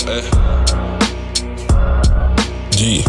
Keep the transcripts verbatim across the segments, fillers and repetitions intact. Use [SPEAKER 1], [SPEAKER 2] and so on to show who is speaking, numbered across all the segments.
[SPEAKER 1] eh. G.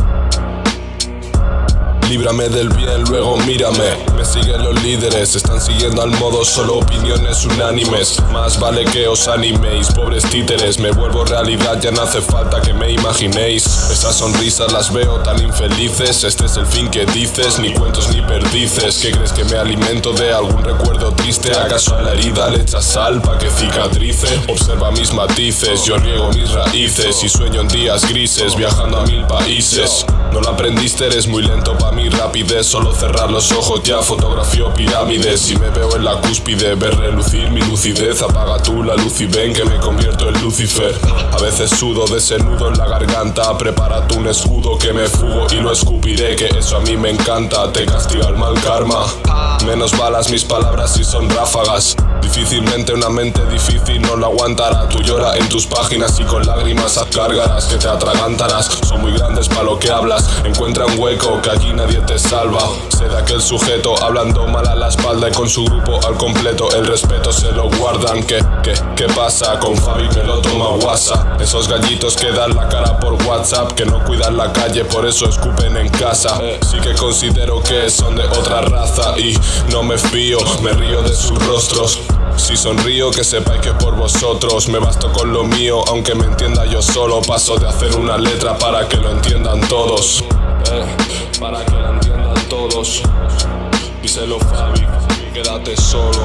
[SPEAKER 1] Líbrame del bien, luego mírame. Me siguen los líderes, están siguiendo al modo solo opiniones unánimes. Más vale que os animéis, pobres títeres. Me vuelvo realidad, ya no hace falta que me imaginéis. Esas sonrisas las veo tan infelices. Este es el fin que dices, ni cuentos ni perdices. ¿Qué crees que me alimento de algún recuerdo triste? ¿Acaso a la herida le echas sal pa' que cicatrice? Observa mis matices, yo riego mis raíces y sueño en días grises, viajando a mil países. No lo aprendiste, eres muy lento pa' mi rapidez. Solo cerrar los ojos ya fotografío pirámides. Si me veo en la cúspide, ver relucir mi lucidez. Apaga tú la luz y ven que me convierto en Lucifer. A veces sudo de ese nudo en la garganta. Prepárate un escudo que me fugo y lo escupiré, que eso a mí me encanta. Te castiga el mal karma. Menos balas mis palabras si son ráfagas. Difícilmente una mente difícil no la aguantará. Tú llora en tus páginas y con lágrimas cargarás, que te atragantarás. Son muy grandes pa' lo que hablas. Encuentra un hueco que allí nadie te salva. Sé de aquel sujeto hablando mal a la espalda y con su grupo al completo el respeto se lo guardan. ¿Qué, qué, qué pasa? Con Fabi me lo toma WhatsApp. Esos gallitos que dan la cara por WhatsApp, que no cuidan la calle, por eso escupen en casa. Sí que considero que son de otra raza y no me fío, me río de sus rostros. Si sonrío, que sepáis que por vosotros me basto con lo mío, aunque me entienda yo solo. Paso de hacer una letra para que lo entiendan todos, eh, para que lo entiendan todos. Díselo Fabi, quédate solo.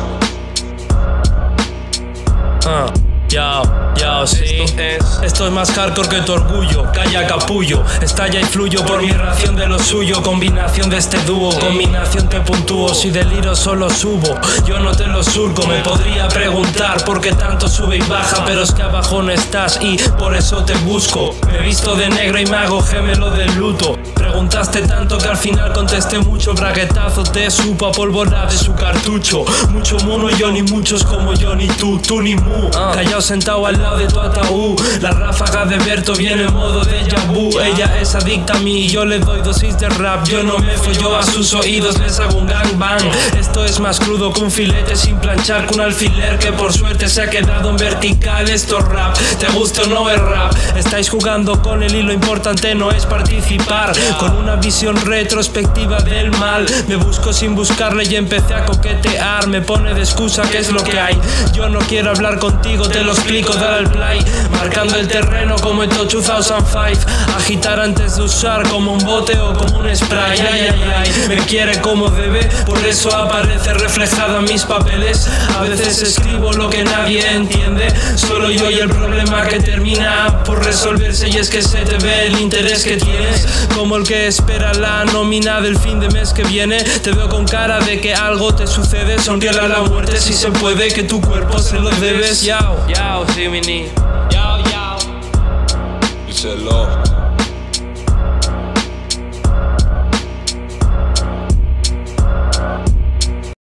[SPEAKER 2] Ah. Yao, yao, sí. Esto es, Esto es más hardcore que tu orgullo. Calla, capullo, estalla y fluyo por mi ración de lo suyo. Combinación de este dúo, combinación te puntúo. Si deliro solo subo, yo no te lo surco. Me podría preguntar por qué tanto sube y baja, pero es que abajo no estás y por eso te busco. Me visto de negro y me hago gemelo de luto. Preguntaste tanto que al final contesté mucho. Braguetazo te supo a pólvora de su cartucho. Mucho mono yo ni muchos como yo ni tú, tú ni mu. Callao sentado al lado de tu ataúd. La ráfaga de Berto viene en modo déjà vu. Ella es adicta a mí y yo le doy dosis de rap. Yo no me follo a sus oídos, les hago un gangbang. Esto es más crudo que un filete sin planchar, que un alfiler que por suerte se ha quedado en vertical. Esto es rap, te guste o no es rap. Estáis jugando con él y lo importante no es participar. Con una visión retrospectiva del mal, me busco sin buscarle y empecé a coquetear. Me pone de excusa que es lo que hay. Yo no quiero hablar contigo, te lo explico, dale al play. Marcando el terreno como en dos mil cinco. Agitar antes de usar como un bote o como un spray. Ay, ay, ay, me quiere como debe, por eso aparece reflejado en mis papeles. A veces escribo lo que nadie entiende, solo yo y el problema que termina por resolverse. Y es que se te ve el interés que tienes, como el que espera la nómina del fin de mes que viene. Te veo con cara de que algo te sucede. Sonríele a la muerte si se puede, que tu cuerpo se lo debes. Yao, yao, sí, mini. Yao, yao.
[SPEAKER 1] Díselo.